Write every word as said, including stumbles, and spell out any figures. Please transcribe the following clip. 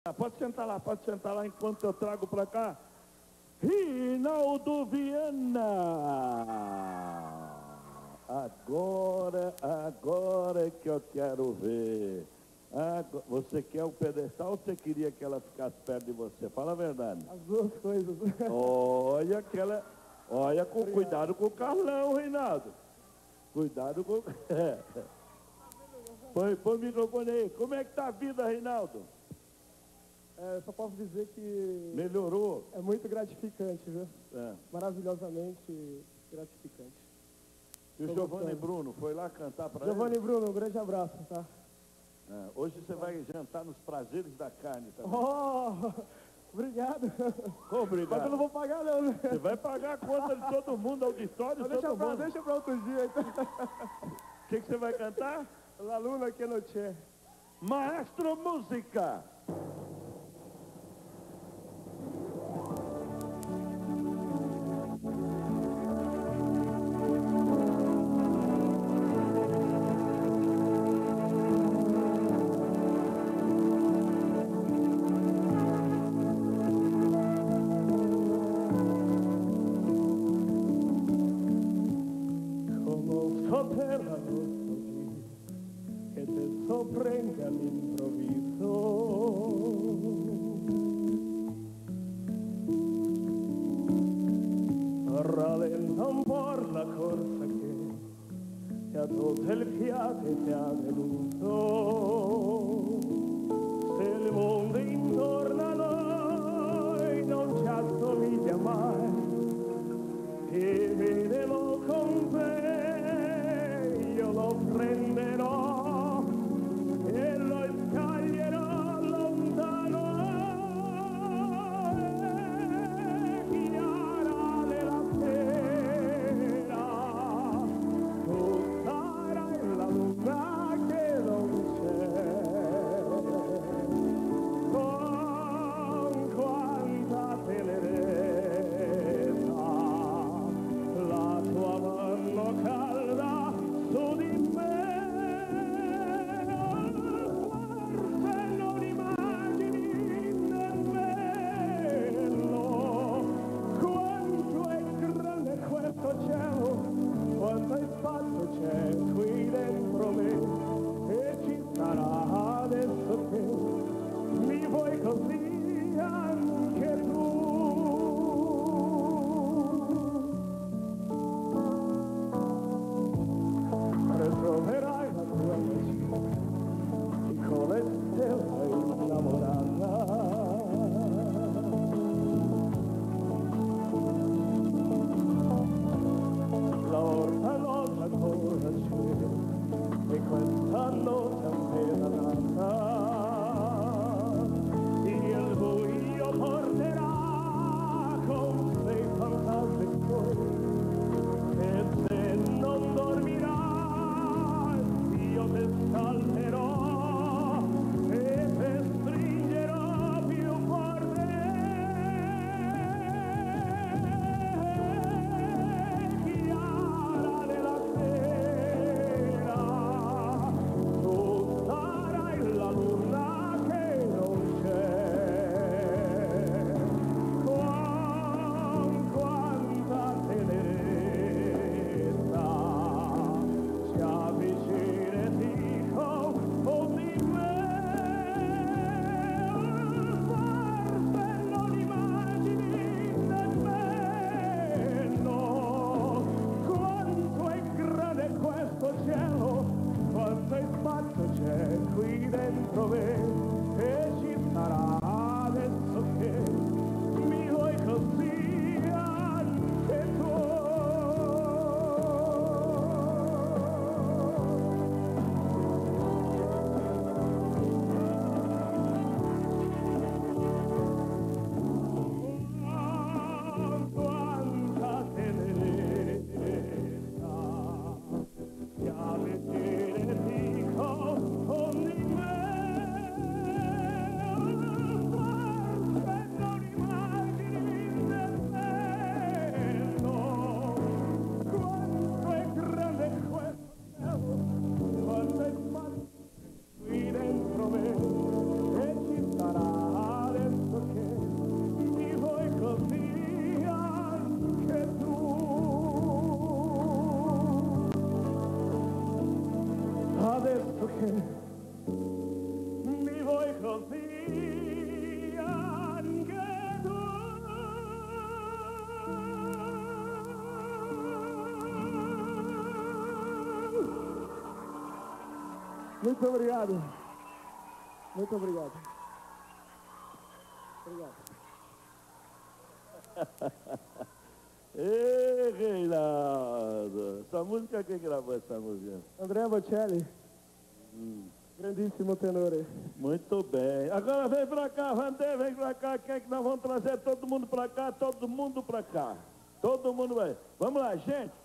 Pode sentar lá, pode sentar lá enquanto eu trago para cá Rinaldo Viana. Agora, agora é que eu quero ver. Agora, você quer o pedestal ou você queria que ela ficasse perto de você? Fala a verdade. As duas coisas. Olha aquela, olha com Obrigado. Cuidado com o Carlão, Reinaldo. Cuidado com... Põe, põe o microfone aí. Como é que tá a vida, Reinaldo? É, só posso dizer que... Melhorou? É muito gratificante, viu? É. Maravilhosamente gratificante. E o Tô Giovanni gostando. Bruno foi lá cantar para ele? Giovanni Bruno, um grande abraço, tá? É, hoje você vai jantar nos prazeres da carne também. Oh, obrigado. Obrigado. Mas eu não vou pagar não, né? Você vai pagar a conta de todo mundo, auditório de Deixa todo pra, mundo. deixa pra outro dia, então. O que, que você vai cantar? La luna que no c'è. Maestro Música. Sopera così che te sorprende all'improvviso. Rallenta un po' la corsa che ti ha tolto il fiato e ti ha venuto. Se il mondo intorno a noi non ci assomiglia mai, e vedevo con te, io lo prenderò e lo scaglierò lontano. E chiara nella sera, tu sarai la luna che non c'è. Con quanta tenerezza la tua mano calda su di me. Forse non immagini nemmeno quanto è grande questo cielo, quanto spazio c'è qui dentro me, e ci sarà adesso che mi vuoi così anche tu. Ritroverai la tua magia con le stelle innamorata. La ortanotte ancora c'è e questa notte appena nata, il Muito obrigado. Muito obrigado. Obrigado. Ei, Reinaldo! Essa música, quem gravou essa música? André Bocelli. Hum. Grandíssimo tenor. Muito bem. Agora vem pra cá, Vandê, vem pra cá. Quem é que nós vamos trazer todo mundo pra cá? Todo mundo pra cá. Todo mundo vai. Vamos lá, gente.